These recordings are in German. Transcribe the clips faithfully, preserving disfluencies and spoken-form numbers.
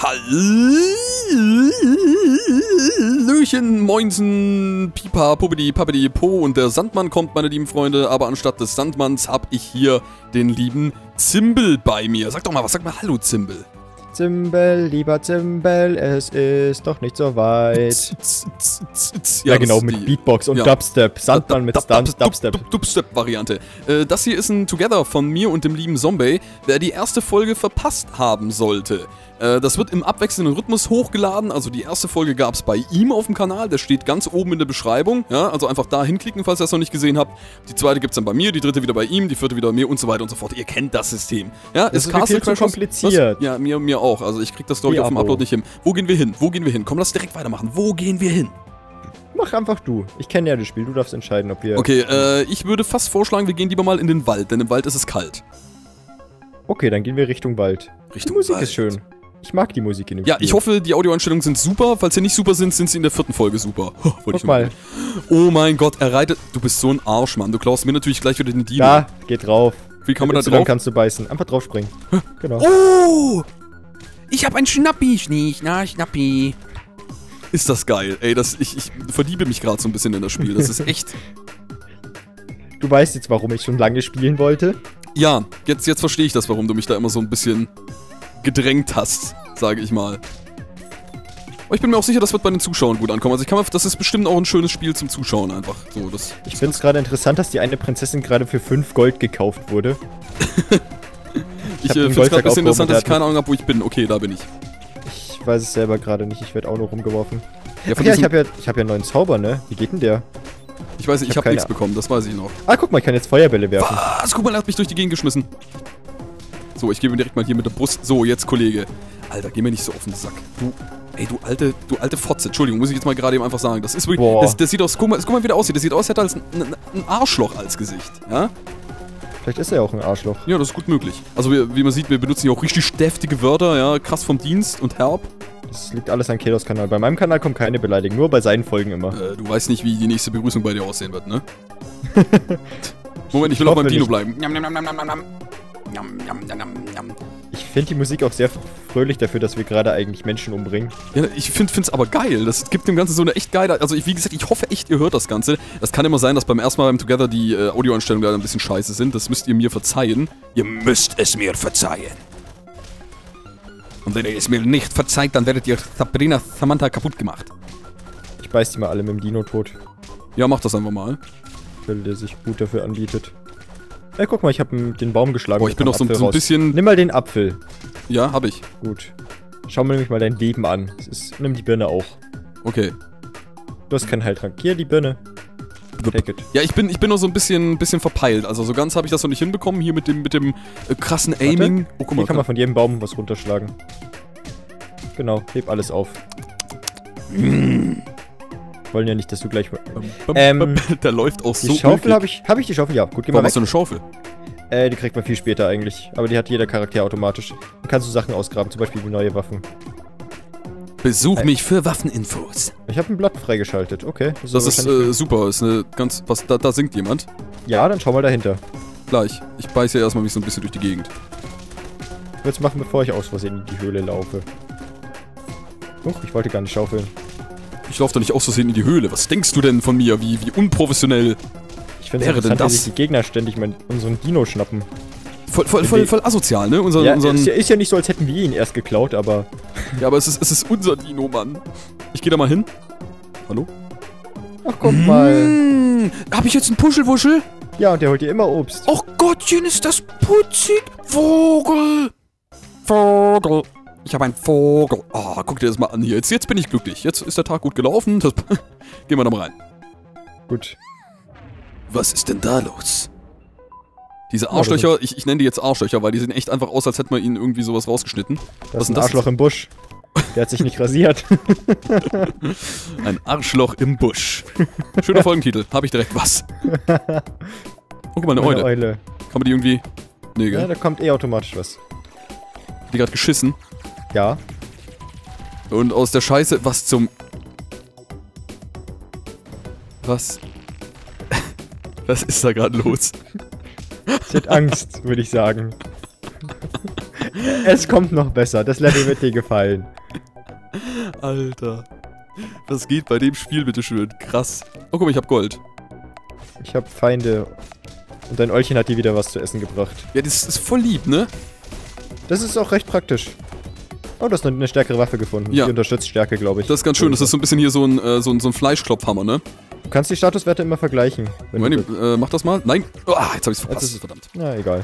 Hallöchen, Moinsen, Pipa, Puppidi, Pappidi, Po und der Sandmann kommt, meine lieben Freunde, aber anstatt des Sandmanns habe ich hier den lieben Zimbel bei mir. Sag doch mal was, sag mal Hallo, Zimbel. Zimbel, lieber Zimbel, es ist doch nicht so weit. Ja, ja genau, mit die, Beatbox und ja. Dubstep. Sandmann mit Dubstep. Dubstep-Variante. Äh, das hier ist ein Together von mir und dem lieben Zombie, der die erste Folge verpasst haben sollte. Äh, das wird im abwechselnden Rhythmus hochgeladen, also die erste Folge gab es bei ihm auf dem Kanal, der steht ganz oben in der Beschreibung, ja, also einfach da hinklicken, falls ihr das noch nicht gesehen habt. Die zweite gibt es dann bei mir, die dritte wieder bei ihm, die vierte wieder bei mir und so weiter und so fort. Ihr kennt das System. Ja, das ist ist viel zu kompliziert. Was? Ja, mir, mir auch, also ich krieg das glaube ich auf dem Upload nicht hin. Wo gehen wir hin? Wo gehen wir hin? Komm, lass direkt weitermachen. Wo gehen wir hin? Mach einfach du. Ich kenne ja das Spiel, du darfst entscheiden, ob wir... Okay, äh, ich würde fast vorschlagen, wir gehen lieber mal in den Wald, denn im Wald ist es kalt. Okay, dann gehen wir Richtung Wald. Richtung die Musik Wald. ist schön. Ich mag die Musik in dem Ja, Spiel. ich hoffe, die Audioeinstellungen sind super. Falls sie nicht super sind, sind sie in der vierten Folge super. Oh, Guck mal. Oh mein Gott, er reitet... Du bist so ein Arsch, Mann. Du klaust mir natürlich gleich wieder den Dino. Ja, geht drauf. Wie kann man da drauf? drauf? Kannst du beißen. Einfach drauf springen. Genau. Oh! Ich hab ein Schnappi, Schnie, na, Schnappi. Ist das geil. Ey, das, ich, ich verliebe mich gerade so ein bisschen in das Spiel. Das ist echt... Du weißt jetzt, warum ich schon lange spielen wollte? Ja, jetzt, jetzt verstehe ich das, warum du mich da immer so ein bisschen gedrängt hast, sage ich mal. Aber ich bin mir auch sicher, das wird bei den Zuschauern gut ankommen. Also ich kann mir, das ist bestimmt auch ein schönes Spiel zum Zuschauen einfach. So, das ich finde es gerade interessant, dass die eine Prinzessin gerade für fünf Gold gekauft wurde. ich ich äh, finde es gerade ein bisschen interessant, dass ich keine Ahnung habe, wo ich bin. Okay, da bin ich. Ich weiß es selber gerade nicht, ich werde auch nur rumgeworfen. Ja, Ach ja, ich habe ja, ich hab ja einen neuen Zauber, ne? Wie geht denn der? Ich weiß nicht, ich, ich habe hab nichts bekommen, das weiß ich noch. Ah, guck mal, ich kann jetzt Feuerbälle werfen. Was? Guck mal, er hat mich durch die Gegend geschmissen. So, ich gebe direkt mal hier mit der Brust. So, jetzt, Kollege. Alter, geh mir nicht so auf den Sack. Du, ey, du alte, du alte Fotze. Entschuldigung, muss ich jetzt mal gerade eben einfach sagen. Das ist wirklich, das, das sieht aus, guck mal, guck mal, wie der aussieht. Das sieht aus, als hätte er als ein, ein Arschloch als Gesicht, ja? Vielleicht ist er ja auch ein Arschloch. Ja, das ist gut möglich. Also, wie, wie man sieht, wir benutzen hier auch richtig deftige Wörter, ja? Krass vom Dienst und herb. Das liegt alles an Kedos Kanal. Bei meinem Kanal kommt keine Beleidigung, nur bei seinen Folgen immer. Äh, du weißt nicht, wie die nächste Begrüßung bei dir aussehen wird, ne? Moment, ich will auch beim Dino bleiben. Ich finde die Musik auch sehr fröhlich dafür, dass wir gerade eigentlich Menschen umbringen. Ja, ich finde es aber geil. Das gibt dem Ganzen so eine echt geile... Also, ich, wie gesagt, ich hoffe echt, ihr hört das Ganze. Das kann immer sein, dass beim ersten Mal beim Together die äh, Audioeinstellungen da ein bisschen scheiße sind. Das müsst ihr mir verzeihen. Ihr müsst es mir verzeihen. Und wenn ihr es mir nicht verzeiht, dann werdet ihr Sabrina Samantha kaputt gemacht. Ich beiß die mal alle mit dem Dino tot. Ja, mach das einfach mal. Weil der sich gut dafür anbietet. Ey, guck mal, ich habe den Baum geschlagen. Boah, ich bin noch so, so ein bisschen... Nimm mal den Apfel. Ja, hab ich. Gut. Schau mir nämlich mal dein Leben an. Das ist, nimm die Birne auch. Okay. Du hast keinen Heiltrank. Hier, die Birne. Take it. Ja, ich bin, ich bin noch so ein bisschen, bisschen verpeilt. Also so ganz habe ich das noch nicht hinbekommen. Hier mit dem, mit dem äh, krassen Aiming. Warte. Oh, guck mal. Hier kann man von jedem Baum was runterschlagen. Genau, heb alles auf. Mm. Wollen ja nicht, dass du gleich... Ähm, der läuft auch so. Die Schaufel habe ich... Habe ich die Schaufel? Ja, gut, geh mal weg. Warum hast du eine Schaufel? Äh, die kriegt man viel später eigentlich. Aber die hat jeder Charakter automatisch. Dann kannst du Sachen ausgraben, zum Beispiel wie neue Waffen. Besuch mich für Waffeninfos. Ich habe ein Blatt freigeschaltet, okay. Das, das ist äh, super, ist eine ganz... Was, da, da singt jemand. Ja, dann schau mal dahinter. Gleich. Ich beiß ja erstmal mich so ein bisschen durch die Gegend. Ich will es machen, bevor ich aus Versehen in die Höhle laufe. Huch, ich wollte gar nicht schaufeln. Ich laufe doch nicht aus Versehen in die Höhle. Was denkst du denn von mir? Wie, wie unprofessionell ich finde es interessant, dass sich die Gegner ständig mal unseren Dino schnappen. Voll, voll, voll, voll asozial, ne? Unser, ja, unseren ist, ja, ist ja nicht so, als hätten wir ihn erst geklaut, aber... Ja, aber es ist, es ist unser Dino, Mann. Ich gehe da mal hin. Hallo? Ach, guck mmh, mal. Hab ich jetzt einen Puschelwuschel? Ja, und der holt dir immer Obst. Och Gottchen, ist das putzig. Vogel. Vogel. Ich habe einen Vogel. Oh, guck dir das mal an hier. Jetzt, jetzt bin ich glücklich. Jetzt ist der Tag gut gelaufen. Das gehen wir da mal rein. Gut. Was ist denn da los? Diese Arschlöcher, ich, ich nenne die jetzt Arschlöcher, weil die sehen echt einfach aus, als hätte man ihnen irgendwie sowas rausgeschnitten. Das ist ein Arschloch im Busch. Der hat sich nicht rasiert. Ein Arschloch im Busch. Schöner Folgentitel. Habe ich direkt was. Oh, guck mal, eine Eule. Eule. Kann man die irgendwie... Nee, gell? Ja, da kommt eh automatisch was. Hat die gerade geschissen? Ja. Und aus der Scheiße... Was zum... Was... Was ist da gerade los? Sie hat Angst, würde ich sagen. Es kommt noch besser. Das Level wird dir gefallen. Alter. Was geht bei dem Spiel, bitteschön? Krass. Oh, guck mal, ich hab Gold. Ich hab Feinde. Und dein Eulchen hat dir wieder was zu essen gebracht. Ja, das ist voll lieb, ne? Das ist auch recht praktisch. Oh, du hast eine stärkere Waffe gefunden. Ja. Die unterstützt Stärke, glaube ich. Das ist ganz schön. Das ist so ein bisschen hier so ein, äh, so ein, so ein Fleischklopfhammer, ne? Du kannst die Statuswerte immer vergleichen. Wenn Moment, du äh, mach das mal. Nein. Oh, jetzt hab ich's verpasst. Jetzt ist- Verdammt. Na, egal.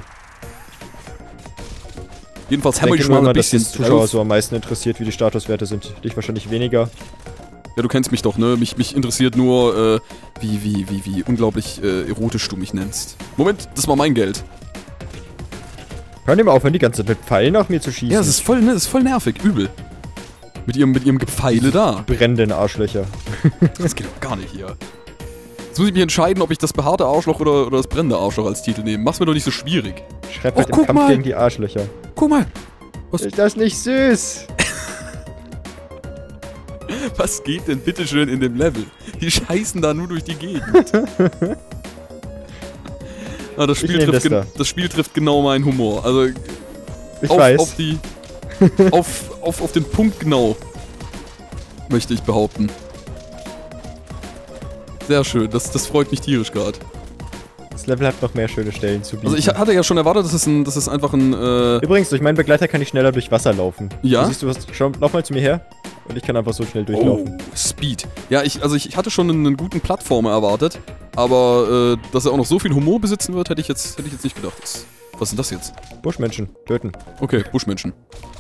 Jedenfalls Ich hämmer ich denke schon mal immer, ein dass bisschen die Zuschauer drauf. so am meisten interessiert, wie die Statuswerte sind. Dich wahrscheinlich weniger. Ja, du kennst mich doch, ne? Mich, mich interessiert nur, äh, wie, wie, wie, wie unglaublich äh, erotisch du mich nennst. Moment, das war mein Geld. Hör dir mal aufhören, die ganze Zeit mit Pfeilen auf mir zu schießen. Ja, das ist voll, ne? Das ist voll nervig. Übel. Mit ihrem, mit ihrem Gepfeile da. brennenden Arschlöcher. Das geht doch gar nicht hier. Jetzt muss ich mich entscheiden, ob ich das behaarte Arschloch oder, oder das brennende Arschloch als Titel nehme. Mach's mir doch nicht so schwierig. Schreib Och, halt im guck Kampf mal. gegen die Arschlöcher. Guck mal. Was, Ist das nicht süß? was geht denn bitteschön in dem Level? Die scheißen da nur durch die Gegend. Ah, das, Spiel Ich nehm trifft das gen- da. das Spiel trifft genau meinen Humor. Also Ich auf, weiß. auf die. auf, auf, auf den Punkt genau. Möchte ich behaupten. Sehr schön, das, das freut mich tierisch gerade. Das Level hat noch mehr schöne Stellen zu bieten. Also ich hatte ja schon erwartet, dass es, ein, dass es einfach ein... Äh, Übrigens, durch meinen Begleiter kann ich schneller durch Wasser laufen. Ja? Du siehst du was? Schau, lauf mal zu mir her. Und ich kann einfach so schnell durchlaufen. Oh, Speed. Ja, ich, also ich, ich hatte schon einen, einen guten Plattformer erwartet, aber äh, dass er auch noch so viel Humor besitzen wird, hätte ich jetzt, hätte ich jetzt nicht gedacht. Das, was sind das jetzt? Buschmenschen, töten. Okay, Buschmenschen.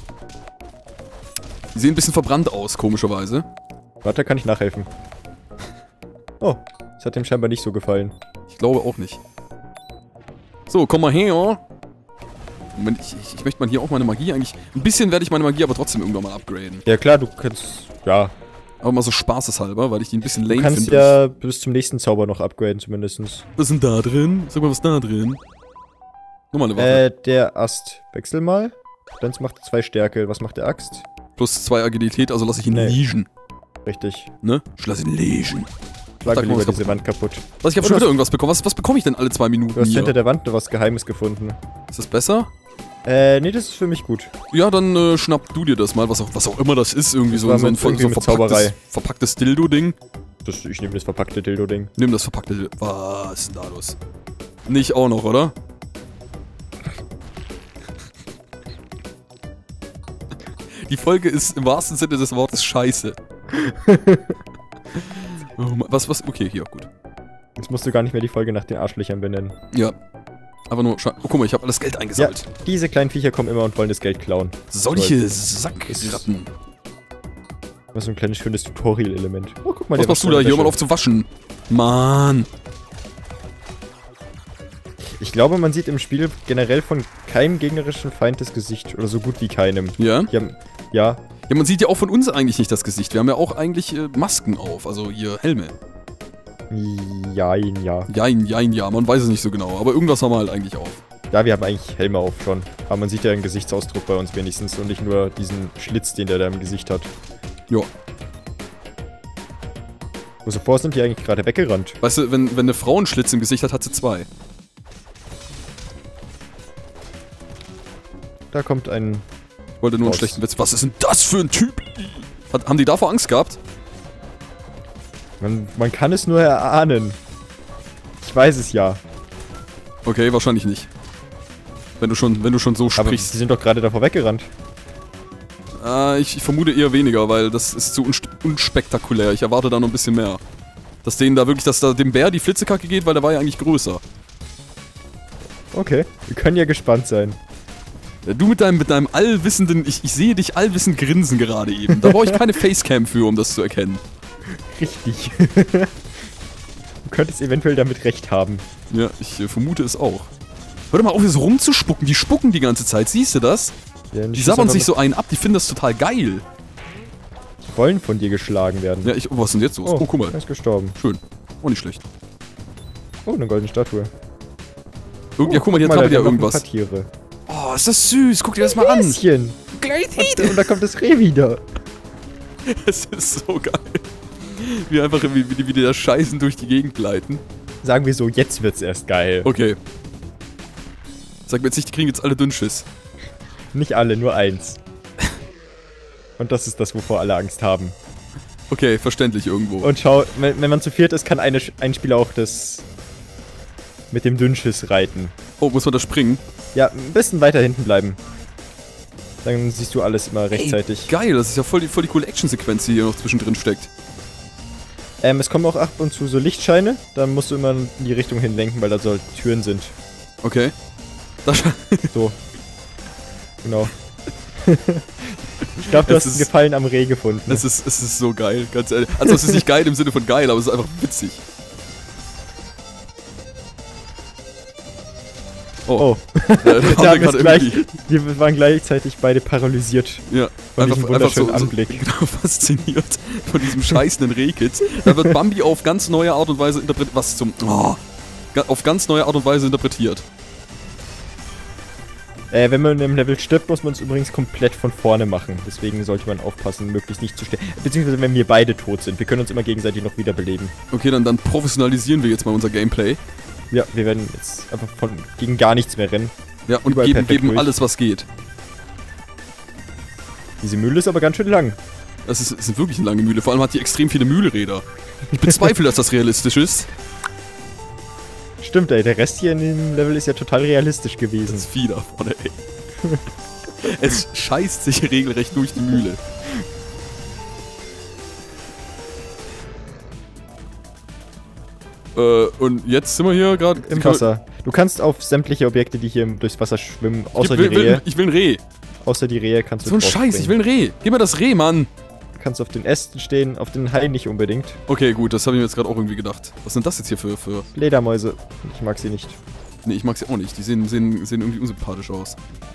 Die sehen ein bisschen verbrannt aus, komischerweise. Warte, kann ich nachhelfen. Oh, das hat dem scheinbar nicht so gefallen. Ich glaube auch nicht. So, komm mal her. Moment, ich, ich, ich möchte mal hier auch meine Magie eigentlich... Ein bisschen werde ich meine Magie aber trotzdem irgendwann mal upgraden. Ja klar, du kannst... Ja, Aber mal so spaßeshalber, weil ich die ein bisschen du lame kannst finde. ja bis zum nächsten Zauber noch upgraden zumindestens. Was ist denn da drin? Sag mal, was ist da drin? Nochmal eine Waffe. Äh, der Ast. Wechsel mal. Dann macht er zwei Stärke. Was macht der Axt? Plus zwei Agilität, also lasse ich ihn Nee. liegen. Richtig. Ne? Ich lasse ihn liegen. Schlag Da mir kann man lieber was diese Wand kaputt. Was, ich habe Oh, schon du wieder hast- irgendwas bekommen. Was, was bekomme ich denn alle zwei Minuten Du hast hier? hinter der Wand noch was Geheimes gefunden. Ist das besser? Äh, nee, das ist für mich gut. Ja, dann äh, schnapp du dir das mal, was auch, was auch immer das ist. Irgendwie Das so, war so ein, mit- so ein irgendwie mit verpacktes, Zauberei. verpacktes Dildo-Ding. Das, ich nehme das verpackte Dildo-Ding. Nimm das verpackte Dildo. Was ist denn da los? Nicht auch noch, oder? Die Folge ist im wahrsten Sinne des Wortes scheiße. Oh Mann, was, was? Okay, hier, gut. Jetzt musst du gar nicht mehr die Folge nach den Arschlöchern benennen. Ja. Aber nur, scha- oh, guck mal, ich habe alles Geld Ja, eingesammelt. diese kleinen Viecher kommen immer und wollen das Geld klauen. Solche Sackratten. Das ist so ein kleines schönes Tutorial-Element. Oh, guck mal, Was der machst du wascht da? seine Hier, hör mal Wäsche. auf zu waschen. Mann. Ich glaube, man sieht im Spiel generell von keinem gegnerischen Feind das Gesicht. Oder so gut wie keinem. Ja? Die haben, ja, Ja, man sieht ja auch von uns eigentlich nicht das Gesicht. Wir haben ja auch eigentlich äh, Masken auf, also hier Helme. jein, ja. Jein, jein, ja, man weiß es nicht so genau, aber irgendwas haben wir halt eigentlich auf. Ja, wir haben eigentlich Helme auf schon. Aber man sieht ja einen Gesichtsausdruck bei uns wenigstens und nicht nur diesen Schlitz, den der da im Gesicht hat. Ja. Wo vor sind die eigentlich gerade weggerannt? Weißt du, wenn, wenn eine Frau einen Schlitz im Gesicht hat, hat sie zwei. Da kommt ein... Ich wollte nur einen Raus. schlechten Witz. Was ist denn das für ein Typ? Hat, haben die davor Angst gehabt? Man, man kann es nur erahnen. Ich weiß es ja. Okay, wahrscheinlich nicht. Wenn du schon, wenn du schon so Aber sprichst. sie sind doch gerade davor weggerannt. Äh, ich, ich vermute eher weniger, weil das ist zu unst- unspektakulär. Ich erwarte da noch ein bisschen mehr. Dass denen da wirklich, dass da dem Bär die Flitzekacke geht, weil der war ja eigentlich größer. Okay, wir können ja gespannt sein. Ja, du mit deinem, mit deinem allwissenden, ich, ich sehe dich allwissend grinsen gerade eben. Da brauche ich keine Facecam für, um das zu erkennen. Richtig. Du könntest eventuell damit recht haben. Ja, ich äh, vermute es auch. Hör doch mal auf, hier so rumzuspucken. Die spucken die ganze Zeit. Siehst du das? Ja, Die sabbern sich so einen ab. Die finden das total geil. Die wollen von dir geschlagen werden. Ja, ich, oh, was ist denn jetzt los? Oh, guck mal. Er ist gestorben. Schön. Auch nicht schlecht. Oh, eine goldene Statue. Irgend, ja, guck mal, hier da trappelt ja leben noch irgendwas. Ein paar Tiere. Oh, ist das süß. Guck dir das mal an. Häschen. Und, und da kommt das Reh wieder. Es ist so geil. Wie einfach, wie, wie, die, wie die da scheißen durch die Gegend gleiten. Sagen wir so, jetzt wird's erst geil. Okay. Sag mir jetzt nicht, die kriegen jetzt alle Dünnschiss. Nicht alle, nur eins. Und das ist das, wovor alle Angst haben. Okay, verständlich irgendwo. Und schau, wenn, wenn man zu viert ist, kann eine, ein Spieler auch das mit dem Dünnschiss reiten. Oh, muss man da springen? Ja, ein bisschen weiter hinten bleiben. Dann siehst du alles immer rechtzeitig. Ey, geil, das ist ja voll die, voll die coole Action-Sequenz, die hier noch zwischendrin steckt. Ähm, es kommen auch ab und zu so Lichtscheine. Da musst du immer in die Richtung hinlenken, weil da so Türen sind. Okay. Das so. Genau. Ich glaube, du es hast einen Gefallen am Reh gefunden. Es ist, es ist so geil, ganz ehrlich. Also es ist nicht geil im Sinne von geil, aber es ist einfach witzig. Oh. oh. Ja, da haben wir, gleich, wir waren gleichzeitig beide paralysiert. Ja, von einfach, diesem wunderschönen einfach so, Anblick. So, genau, fasziniert von diesem scheißenden Rehkitz. Da wird Bambi auf ganz neue Art und Weise interpretiert. Was zum... Oh, auf ganz neue Art und Weise interpretiert. Äh, wenn man im Level stirbt, muss man es übrigens komplett von vorne machen. Deswegen sollte man aufpassen, möglichst nicht zu sterben. Beziehungsweise, wenn wir beide tot sind. Wir können uns immer gegenseitig noch wiederbeleben. Okay, dann, dann professionalisieren wir jetzt mal unser Gameplay. Ja, wir werden jetzt einfach von gegen gar nichts mehr rennen. Ja, und Überall geben, geben alles, was geht. Diese Mühle ist aber ganz schön lang. Das ist, ist eine wirklich eine lange Mühle. Vor allem hat die extrem viele Mühlräder. Ich bezweifle, dass das realistisch ist. Stimmt, ey. Der Rest hier in dem Level ist ja total realistisch gewesen. Das ist viel davon, ey. Es scheißt sich regelrecht durch die Mühle. Äh, und jetzt sind wir hier gerade... Im Wasser. Du kannst auf sämtliche Objekte, die hier durchs Wasser schwimmen, außer ich will, die Rehe. Will, ich will ein Reh. Außer die Rehe kannst du So ein Scheiß, ich will ein Reh. Gib mir das Reh, Mann. Du kannst auf den Ästen stehen, auf den Hai nicht unbedingt. Okay, gut, das habe ich mir jetzt gerade auch irgendwie gedacht. Was sind das jetzt hier für... für Fledermäuse. Ich mag sie nicht. Nee, ich mag sie auch nicht. Die sehen, sehen, sehen irgendwie unsympathisch aus.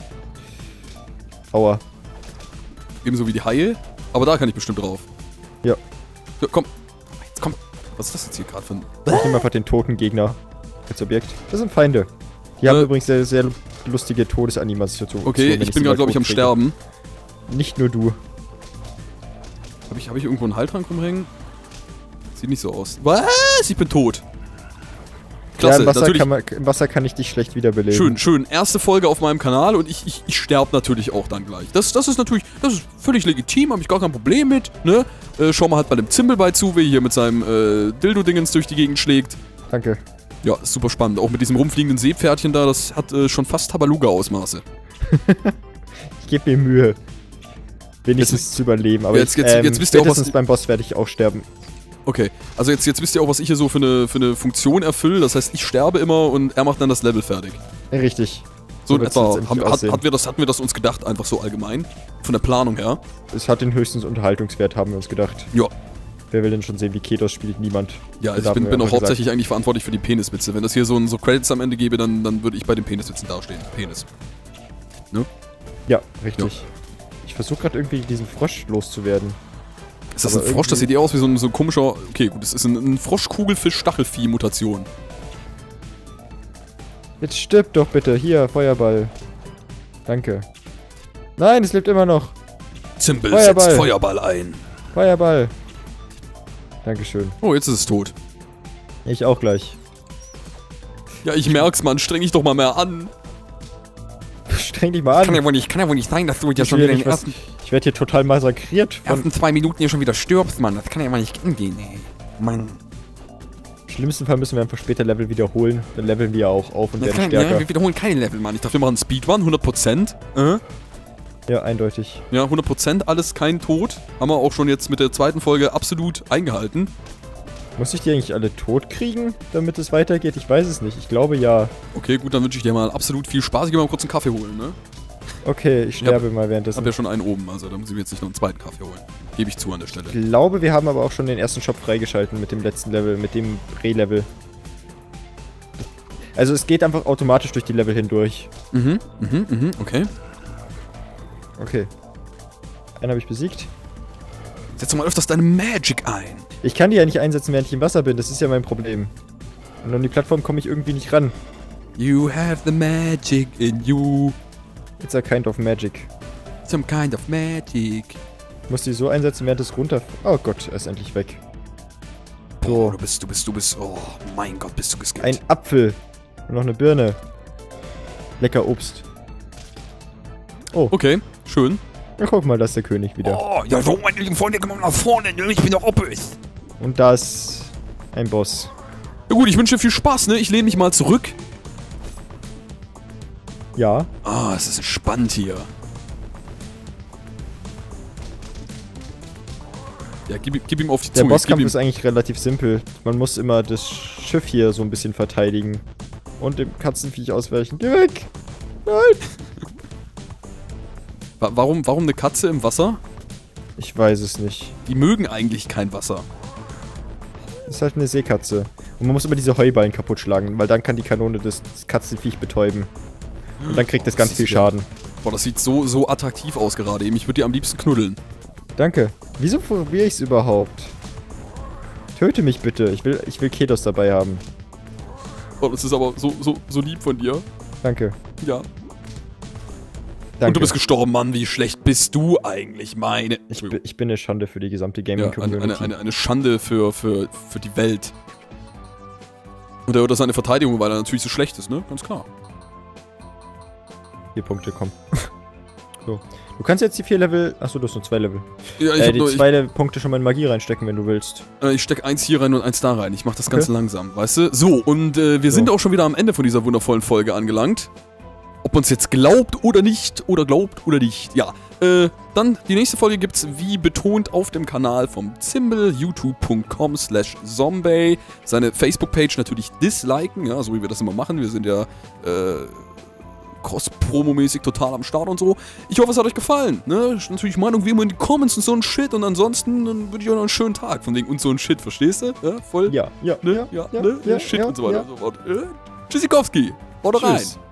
Aua. Ebenso wie die Haie. Aber da kann ich bestimmt drauf. Ja. Ja, komm. Jetzt komm. Was ist das jetzt hier gerade für ein... Ich nehme einfach den toten Gegner als Objekt. Das sind Feinde. Die äh, haben übrigens sehr, sehr lustige Todesanimationen. Okay, ich bin gerade, glaube ich, am kriege. Sterben. Nicht nur du. Habe ich, hab ich irgendwo einen Heiltrank rumhängen? Sieht nicht so aus. Was? Ich bin tot. Klasse, ja, im Wasser, natürlich. Kann man, im Wasser kann ich dich schlecht wiederbeleben. Schön, schön. Erste Folge auf meinem Kanal und ich, ich, ich sterbe natürlich auch dann gleich. Das, das ist natürlich, das ist völlig legitim, habe ich gar kein Problem mit, ne? Äh, schau mal halt bei dem Zimmelbei zu, wie er hier mit seinem äh, Dildo-Dingens durch die Gegend schlägt. Danke. Ja, ist super spannend. Auch mit diesem rumfliegenden Seepferdchen da, das hat äh, schon fast Tabaluga-Ausmaße. Ich gebe mir Mühe, wenigstens jetzt, zu überleben. Aber jetzt, jetzt, ähm, jetzt wisst ihr auch, was beim Boss werde ich auch sterben. Okay, also jetzt, jetzt wisst ihr auch, was ich hier so für eine, für eine Funktion erfülle. Das heißt, ich sterbe immer und er macht dann das Level fertig. Richtig. So in etwa. Haben, hat, hat wir das, hatten wir das uns gedacht, einfach so allgemein? Von der Planung her? Es hat den höchsten Unterhaltungswert, haben wir uns gedacht. Ja. Wer will denn schon sehen, wie Ketos spielt? Niemand. Ja, also ich bin, bin auch hauptsächlich gesagt. eigentlich verantwortlich für die Peniswitze. Wenn das hier so, ein, so Credits am Ende gäbe, dann, dann würde ich bei den Peniswitzen dastehen. Penis. Ne? Ja, richtig. Ja. Ich versuche gerade irgendwie diesen Frosch loszuwerden. Ist das aber ein Frosch? Das sieht eher aus wie so ein, so ein komischer... Okay, gut, das ist ein, ein Frosch-Kugelfisch-Stachelvieh-Mutation. Jetzt stirb doch bitte. Hier, Feuerball. Danke. Nein, es lebt immer noch. Zimbel setzt Feuerball ein. Feuerball. Dankeschön. Oh, jetzt ist es tot. Ich auch gleich. Ja, ich merk's, Mann. Streng dich doch mal mehr an. Streng dich mal an. Kann ja wohl nicht, kann ja wohl nicht sein, dass du jetzt schon wieder in den ersten... Ich werde hier total massakriert. Von ersten zwei Minuten hier schon wieder stirbst, Mann. Das kann ja mal nicht angehen, ey. Mann. Im schlimmsten Fall müssen wir einfach später Level wiederholen. Dann leveln wir auch auf und das werden kann, stärker. Ja, wir wiederholen keine Level, Mann. Ich dachte, wir machen einen Speedrun, hundert Prozent. Äh? Ja, eindeutig. Ja, hundert Prozent, alles kein Tod. Haben wir auch schon jetzt mit der zweiten Folge absolut eingehalten. Muss ich die eigentlich alle tot kriegen, damit es weitergeht? Ich weiß es nicht. Ich glaube ja. Okay, gut, dann wünsche ich dir mal absolut viel Spaß. Ich geh mal kurz einen Kaffee holen, ne? Okay, ich sterbe ich hab, mal währenddessen. Ich hab ja schon einen oben, also da muss ich mir jetzt nicht noch einen zweiten Kaffee holen. Gebe ich zu an der Stelle. Ich glaube, wir haben aber auch schon den ersten Shop freigeschalten mit dem letzten Level, mit dem Reh-Level. Also es geht einfach automatisch durch die Level hindurch. Mhm, mhm, mhm, okay. Okay. Einen habe ich besiegt. Setz doch mal öfters deine Magic ein. Ich kann die ja nicht einsetzen, während ich im Wasser bin. Das ist ja mein Problem. Und an die Plattform komme ich irgendwie nicht ran. You have the magic in you. It's a kind of magic. Some kind of magic. Ich muss die so einsetzen, während es runter... Oh Gott, er ist endlich weg. So. Oh, du bist, du bist, du bist... Oh mein Gott, bist du geskippt. Ein Apfel. Und noch eine Birne. Lecker Obst. Oh. Okay, schön. Na, guck mal, da ist der König wieder. Oh, ja, so, meine lieben Freunde, komm mal nach vorne, ne? Ich bin der Oppes. Und da ist ein Boss. Ja gut, ich wünsche dir viel Spaß, ne? Ich lehne mich mal zurück. Ja. Ah, es ist spannend hier. Ja, gib, gib ihm auf die Der Zunge. Bosskampf ihm. ist eigentlich relativ simpel. Man muss immer das Schiff hier so ein bisschen verteidigen. Und dem Katzenviech ausweichen. Geh weg! Nein! Wa- Warum, warum eine Katze im Wasser? Ich weiß es nicht. Die mögen eigentlich kein Wasser. Das ist halt eine Seekatze. Und man muss immer diese Heuballen kaputt schlagen, weil dann kann die Kanone das, das Katzenviech betäuben. Und dann kriegt es ganz Das viel ist- Schaden. Boah, das sieht so, so attraktiv aus gerade eben. Ich würde dir am liebsten knuddeln. Danke. Wieso probiere ich es überhaupt? Töte mich bitte. Ich will, ich will Kedos dabei haben. Oh, das ist aber so, so, so lieb von dir. Danke. Ja. Danke. Und du bist gestorben, Mann. Wie schlecht bist du eigentlich, meine... ich, bin, ich bin eine Schande für die gesamte Ja, eine, Gaming-Community. eine, eine, eine Schande für, für, für die Welt. Und er hört das seine Verteidigung, weil er natürlich so schlecht ist, ne? Ganz klar. Vier Punkte, komm. So. Du kannst jetzt die vier Level... Achso, du hast nur zwei Level. Ja, ich äh, hab die nur, ich, zwei Le- Punkte schon mal in Magie reinstecken, wenn du willst. äh, ich steck eins hier rein und eins da rein. Ich mach das ganz Okay. langsam, weißt du? So, und äh, wir So. sind auch schon wieder am Ende von dieser wundervollen Folge angelangt. Ob uns jetzt glaubt oder nicht, oder glaubt oder nicht. Ja, äh, dann die nächste Folge gibt's wie betont auf dem Kanal vom Zimbel, youtube punkt com slash zombie. Seine Facebook-Page natürlich disliken, ja, so wie wir das immer machen. Wir sind ja, äh... Cross-Promo-mäßig total am Start und so. Ich hoffe, es hat euch gefallen. Ne? Natürlich Meinung wie immer in die Comments und so ein Shit. Und ansonsten dann wünsche ich euch noch einen schönen Tag von wegen und so ein Shit, verstehst du? Ja, voll. Ja, ja, Ne? ja, Ja, ja, ne? ja, Shit ja, und so weiter ja. und so fort. Äh, Tschüssikowski. Haut rein. Tschüss.